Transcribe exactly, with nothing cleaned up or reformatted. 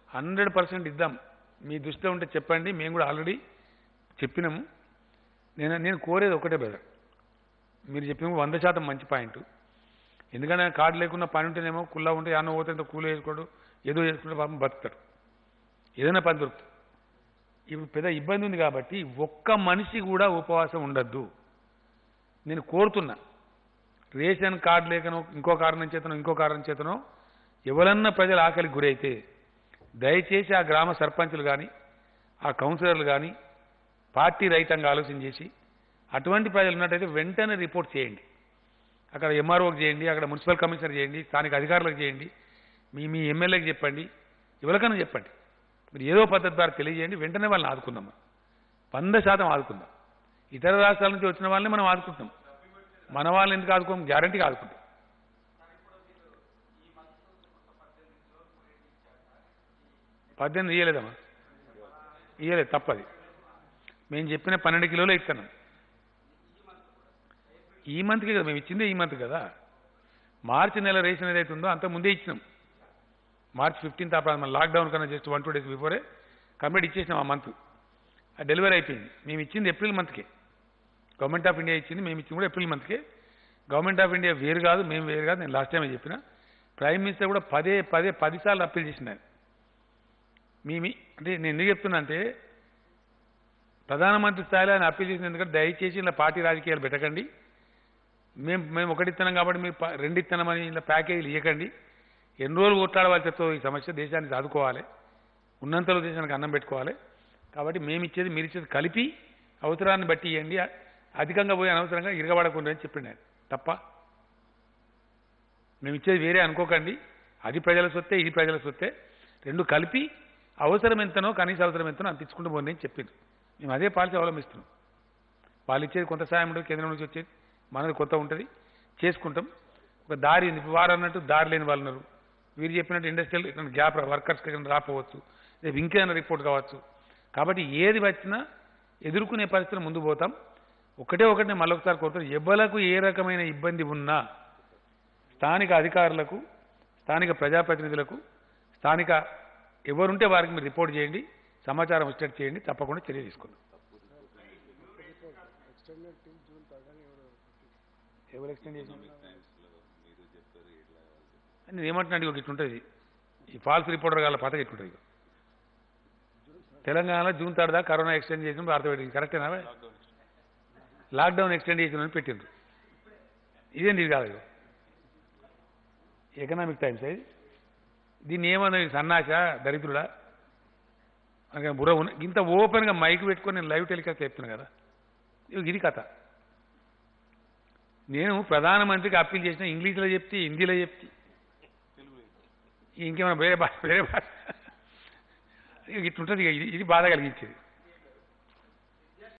Hundred percent ఇద్దాం. మీ దృష్టిలో ఉంటే చెప్పండి. మేము కూడా ఆల్రెడీ చెప్పినాము. నేను నేను కోరేది ఒకటే బ్రదర్, మీరు చెప్పిన వంద శాతం మంచి పాయింట్. ఎందుకంటే కార్డు లేకుండా పని ఉంటేనేమో కుల్లా ఉంటే అన్న పోతే ఇంత కూల వేసుకోడు, ఏదో చేసుకుంటే పాపం బతుకుతాడు, ఏదైనా పని దొరుకుతుంది. ఇప్పుడు పెద్ద ఇబ్బంది ఉంది కాబట్టి ఒక్క మనిషి కూడా ఉపవాసం ఉండద్దు. నేను కోరుతున్నా, రేషన్ కార్డు లేకనో ఇంకో కారణం చేతనో ఇంకో కారణం చేతనో ఎవరన్నా ప్రజలు ఆకలికి గురైతే దయచేసి ఆ గ్రామ సర్పంచులు కానీ ఆ కౌన్సిలర్లు కానీ పార్టీ రహితంగా ఆలోచన చేసి అటువంటి ప్రజలు ఉన్నట్టయితే వెంటనే రిపోర్ట్ చేయండి. అక్కడ ఎంఆర్ఓకి చేయండి, అక్కడ మున్సిపల్ కమిషనర్ చేయండి, స్థానిక అధికారులకు చేయండి, మీ మీ ఎమ్మెల్యేకి చెప్పండి, ఎవరికైనా చెప్పండి. మీరు ఏదో పద్ధతి ద్వారా తెలియజేయండి. వెంటనే వాళ్ళని ఆదుకుందాం, వంద శాతం ఆదుకుందాం. ఇతర రాష్ట్రాల నుంచి వచ్చిన వాళ్ళని మనం ఆదుకుంటాం, మన వాళ్ళని ఎందుకు ఆదుకోం? గ్యారంటీగా ఆదుకుంటాం. పద్దెనిమిది ఇయ్యలేదమ్మా, ఇయ్యలేదు, తప్పది. మేము చెప్పిన పన్నెండు కిలోలు ఇస్తాను. ఈ మంత్కి కదా మేము ఇచ్చిందే, ఈ మంత్ కదా. మార్చి నెల రేషన్ ఏదైతే ఉందో అంత ముందే ఇచ్చినాం. మార్చ్ ఫిఫ్టీన్త్ అప్పుడు మన లాక్డౌన్ కన్నా just one two days before complete ఇచ్చేసినాం. ఆ మంత్ ఆ డెలివరీ అయిపోయింది. మేము ఇచ్చింది ఏప్రిల్ మంత్కే, గవర్నమెంట్ ఆఫ్ ఇండియా ఇచ్చింది, మేము ఇచ్చింది కూడా ఏప్రిల్ మంత్కే. గవర్నమెంట్ ఆఫ్ ఇండియా వేరు కాదు, మేము వేరు కాదు. నేను లాస్ట్ టైమే చెప్పిన. ప్రైమ్ మినిస్టర్ కూడా పదే పదే పదిసార్లు అప్పీల్ చేసినాను. మీ అంటే నేను ఎందుకు చెప్తున్నా అంటే, ప్రధానమంత్రి స్థాయిలో ఆయన అప్పీల్ చేసిన, ఎందుకంటే దయచేసి ఇలా పార్టీ రాజకీయాలు పెట్టకండి. మేము మేము ఒకటి ఇస్తున్నాం కాబట్టి మీరు రెండు ఇస్తున్నామని ఇలా ప్యాకేజీలు ఇవ్వకండి. ఎన్ని రోజులు కొట్లాడవలసి వస్తుందో ఈ సమస్య, దేశాన్ని చదువుకోవాలి, ఉన్నంతలో దేశానికి అన్నం పెట్టుకోవాలి. కాబట్టి మేము ఇచ్చేది మీరు ఇచ్చేది కలిపి అవసరాన్ని బట్టి ఇవ్వండి, అధికంగా పోయి అనవసరంగా ఇరగబడకుండా అని చెప్పిండు ఆయన. తప్ప మేము ఇచ్చేది వేరే అనుకోకండి, అది ప్రజల సొత్తే ఇది ప్రజల సొత్తే, రెండు కలిపి అవసరం ఎంతనో కనీస అవసరం ఎంతనో అంత ఇచ్చుకుంటూ పోండి అని చెప్పింది. మేము అదే పాలసీ అవలంబిస్తున్నాం. వాళ్ళు ఇచ్చేది కొంత సాయం ఉంటుంది, కేంద్రం నుంచి వచ్చేది మనది కొత్త ఉంటుంది, చేసుకుంటాం. ఒక దారి ఉంది. ఇప్పుడు వారు అన్నట్టు దారి లేని వాళ్ళు ఉన్నారు, వీరు చెప్పినట్టు ఇండస్ట్రియల్ గ్యాప్ వర్కర్స్కి రాకపోవచ్చు, రేపు ఇంకేమైనా రిపోర్ట్ కావచ్చు. కాబట్టి ఏది వచ్చినా ఎదుర్కొనే పరిస్థితులు ముందు పోతాం. ఒకటే ఒకటి నేను మళ్ళొకసారి కోరుతాను, ఎవరికి ఏ రకమైన ఇబ్బంది ఉన్నా స్థానిక అధికారులకు, స్థానిక ప్రజాప్రతినిధులకు, స్థానిక ఎవరుంటే వారికి మీరు రిపోర్ట్ చేయండి, సమాచారం స్టేట్ చేయండి, తప్పకుండా చర్య తీసుకుందాం. ఎవరు ఎక్స్టెండ్ చేసి నేను ఏమంటున్నాడు, ఒక ఇట్లుంటుంది ఈ ఫాల్స్ రిపోర్టర్ గాల పథకం ఇట్లుంటుంది. తెలంగాణలో జూన్ థర్డ్ దాకా కరోనా ఎక్స్టెండ్ చేసిన అర్థపెట్టింది, కరెక్టేనా? లాక్డౌన్ ఎక్స్టెండ్ చేసిన పెట్టిండ్రు. ఇదేంటి ఇది కాదు, ఎకనామిక్ టైమ్స్ అది. దీన్ని ఏమన్నా సన్నాస దరిద్రుడా అనగా బుర్ర ఉన్న ఇంత ఓపెన్గా మైక్ పెట్టుకొని నేను లైవ్ టెలికాస్ట్ చెప్తున్నాను కదా, ఇది కథ. నేను ప్రధానమంత్రికి అప్పీల్ చేసిన ఇంగ్లీష్లో చెప్తే, హిందీలో చెప్తే, ఇంకేమైనా వేరే భాష వేరే భాష ఇట్లుంటుంది. ఇది ఇది బాధ కలిగించేది.